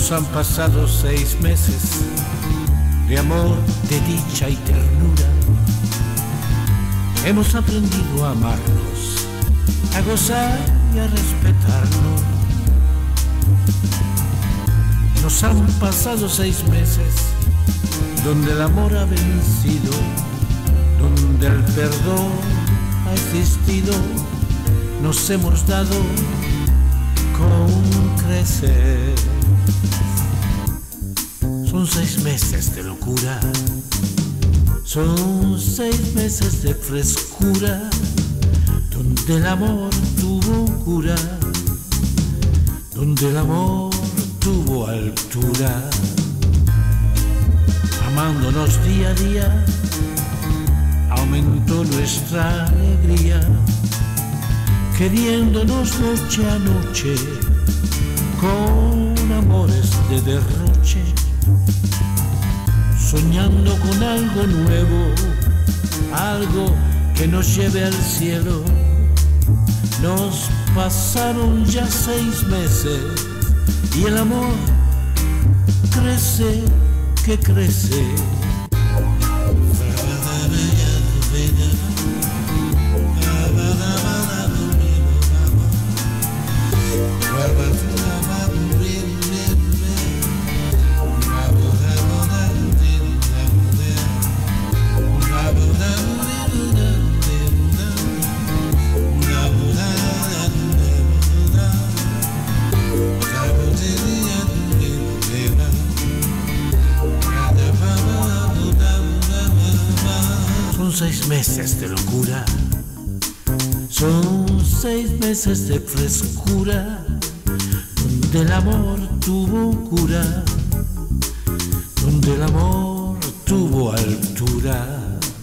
Nos han pasado 6 meses de amor, de dicha y ternura. Hemos aprendido a amarnos, a gozar y a respetarnos. Nos han pasado 6 meses donde el amor ha vencido, donde el perdón ha existido. Nos hemos dado con crecer. Son 6 meses de locura, son 6 meses de frescura, donde el amor tuvo cura, donde el amor tuvo altura. Amándonos día a día, aumentó nuestra alegría, queriéndonos noche a noche, con amores de derroche, soñando con algo nuevo, algo que nos lleve al cielo. Nos pasaron ya 6 meses y el amor crece, que crece. Son 6 meses de locura, son 6 meses de frescura, donde el amor tuvo cura, donde el amor tuvo altura.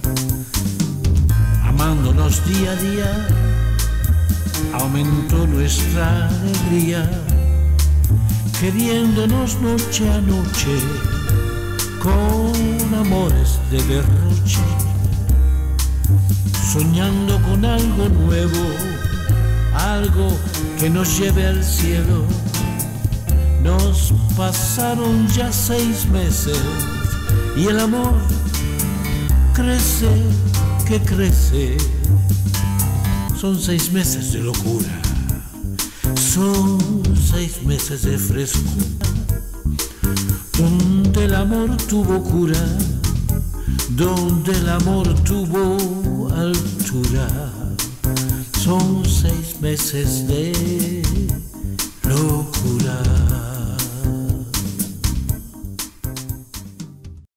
Amándonos día a día, aumentó nuestra alegría, queriéndonos noche a noche, con amores de derroche, soñando con algo nuevo, algo que nos lleve al cielo. Nos pasaron ya 6 meses y el amor crece, que crece. Son 6 meses de locura, son 6 meses de frescura, donde el amor tuvo cura, donde el amor tuvo altura. Son 6 meses de